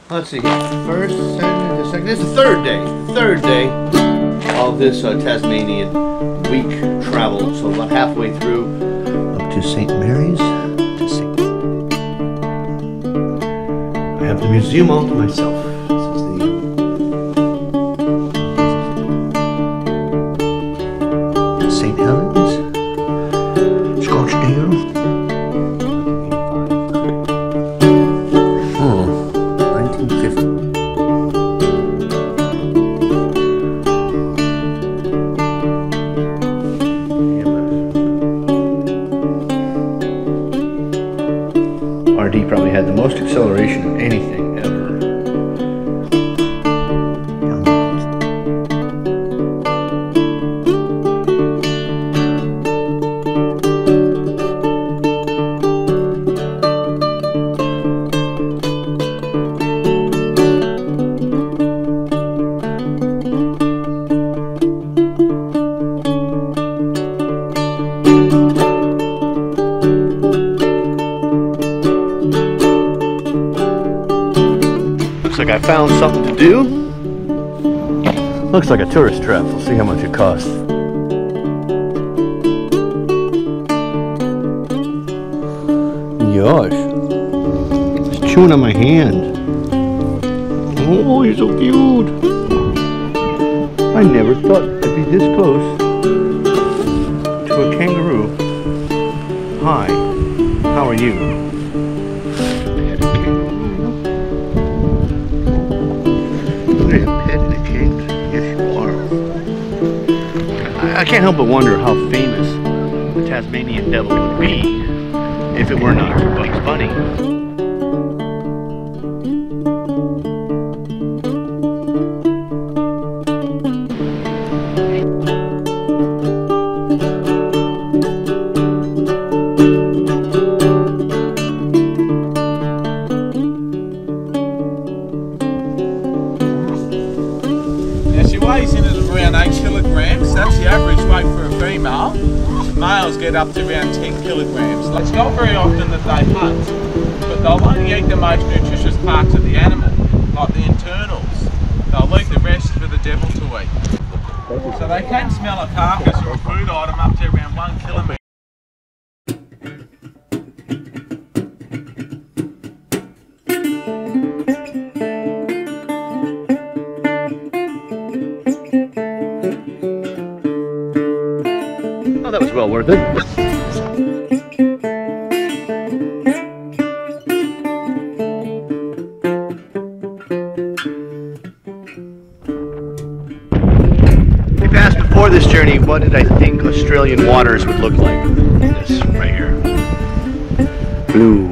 Let's see. First, second. This is the third day. Third day of this Tasmanian week travel. So about halfway through, up to St. Mary's. I have the museum all to myself. This is the St. Helens, Scottsdale. Oh, 1950. RD probably had the most acceleration of anything ever. Looks like I found something to do. Looks like a tourist trap. We'll see how much it costs. Gosh. It's chewing on my hand. Oh, you're so cute. I never thought I'd be this close to a kangaroo. Hi, how are you? I can't help but wonder how famous the Tasmanian devil would be if it were not for Bugs Bunny. Weighs in at around 8 kilograms. That's the average weight for a female. Males get up to around 10 kilograms. It's not very often that they hunt, but they'll only eat the most nutritious parts of the animal, like the internals. They'll leave the rest for the devil to eat. So they can smell a carcass or a food item up to around 1 kilometre. Oh, that was well worth it. We asked before this journey, what did I think Australian waters would look like? This right here. Blue.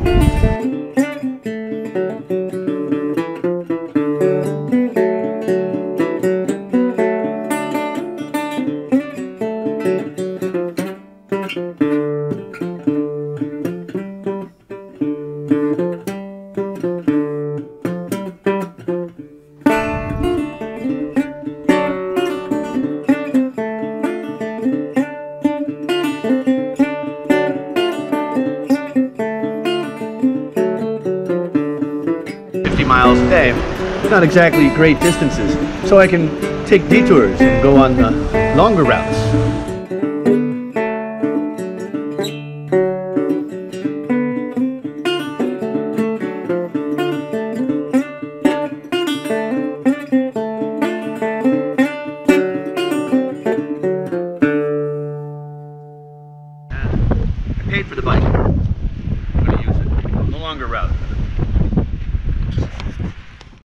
Miles a day. It's not exactly great distances, so I can take detours and go on the longer routes. I paid for the bike. I'm going to use it on the longer route.